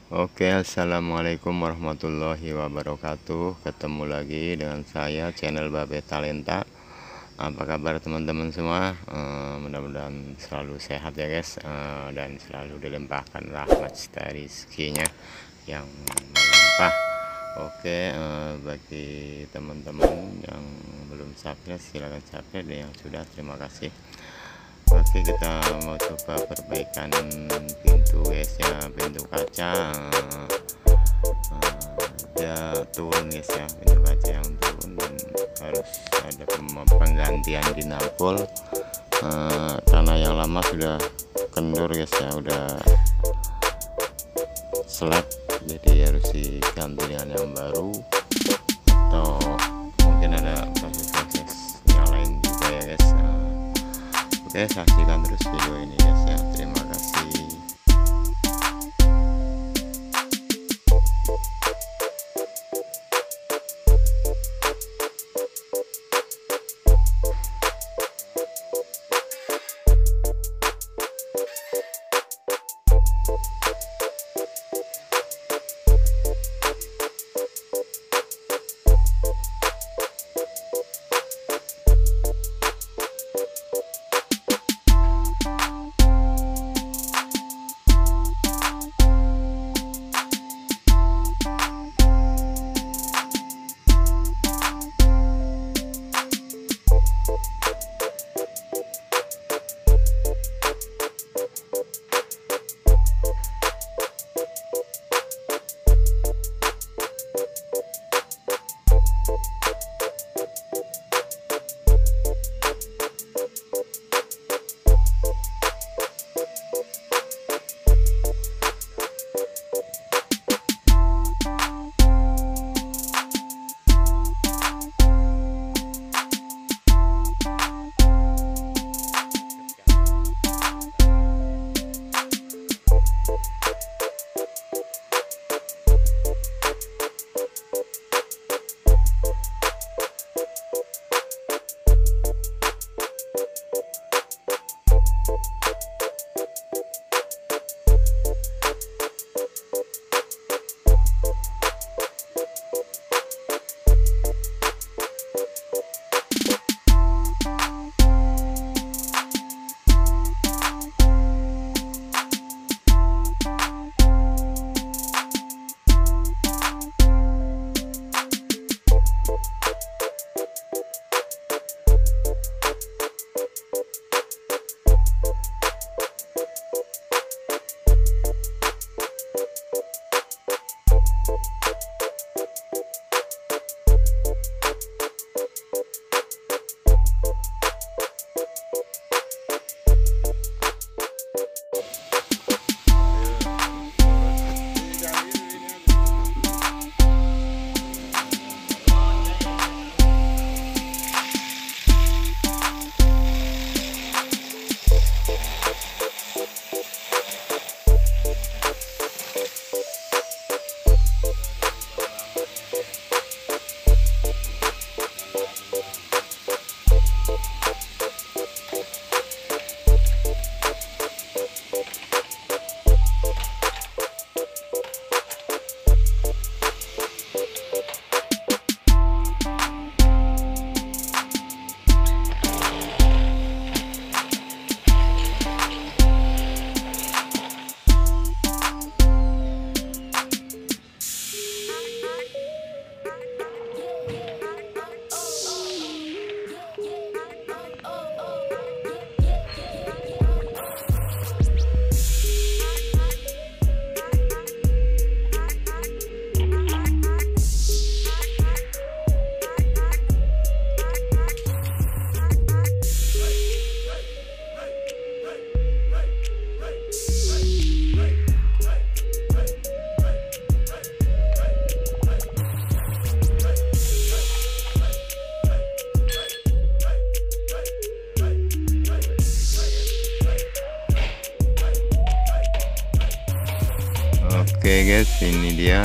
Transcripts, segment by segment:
Oke, assalamualaikum warahmatullahi wabarakatuh. Ketemu lagi dengan saya, channel Babe Talenta. Apa kabar teman-teman semua? Mudah-mudahan selalu sehat ya guys, dan selalu dilimpahkan rahmat dari rezekinya yang melimpah. Oke, bagi teman-teman yang belum subscribe silahkan subscribe, dan yang sudah terima kasih. Oke, kita mau coba perbaikan pintu guys ya, pintu kaca ya turun guys ya, pintu kaca yang turun, dan harus ada penggantian dinapol karena yang lama sudah kendur guys ya, udah selek, jadi harus diganti dengan yang baru, atau mungkin ada proses-proses yang lain juga ya guys. Oke, saksikan terus video ini guys ya, terima kasih. Oke guys, ini dia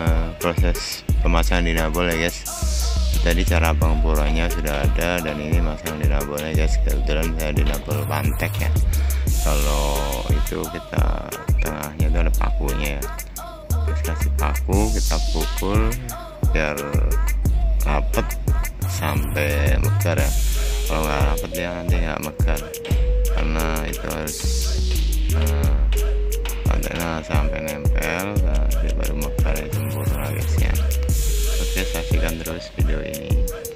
proses pemasangan dinabol ya guys. Tadi cara pengemburannya sudah ada, dan ini masang dinabolnya guys. Kebetulan saya dinabol pantek ya. Kalau itu kita tengahnya itu ada pakunya ya. terus kasih paku, kita pukul biar rapet sampai megar ya. Kalau nggak rapet dia nanti nggak megar, karena itu harus kontaknya sampai nempel, nanti baru megar ya, sempurna guys ya. Oke, saksikan terus video ini.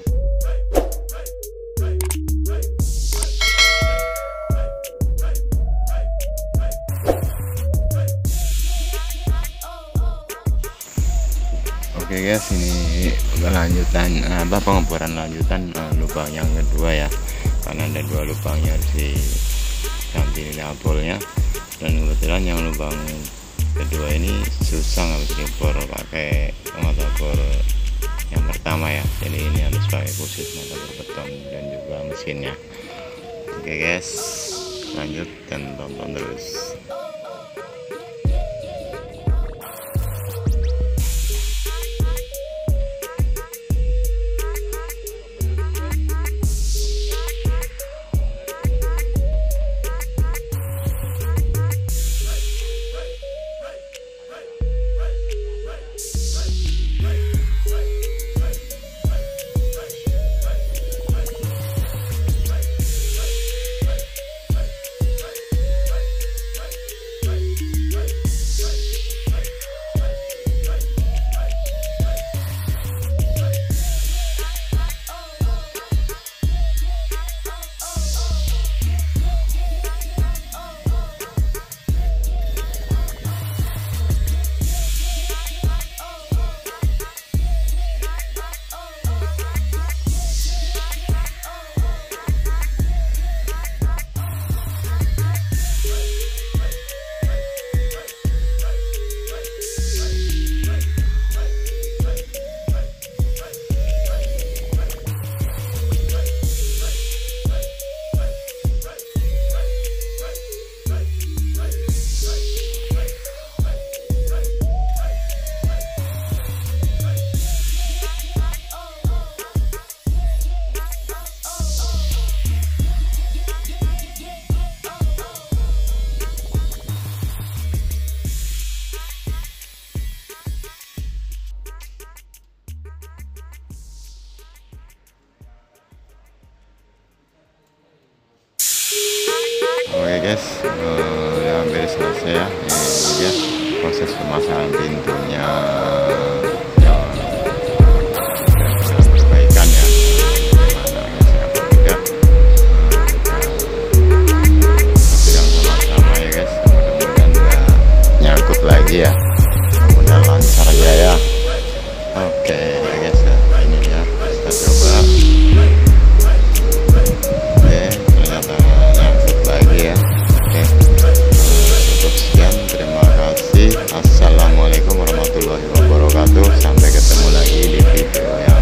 Oke guys, ini lanjutan pengeboran lanjutan lubang yang kedua ya, karena ada 2 lubangnya harus diganti labelnya, dan kebetulan yang lubang kedua ini susah nggak bisa dibor pakai mata bor yang pertama ya, jadi ini harus pakai khusus mata bor beton dan juga mesinnya. Oke guys, lanjut dan tonton terus. Oke guys, udah hampir selesai ya. Ini dia proses pemasangan pintunya, perbaikan ya. Bagaimana sedang sama-sama ya guys. Mudah-mudahan nggak nyangkut lagi ya. Mudah lancar aja ya. Oke ya guys, ini ya kita coba. Assalamualaikum warahmatullahi wabarakatuh. Sampai ketemu lagi di video ya.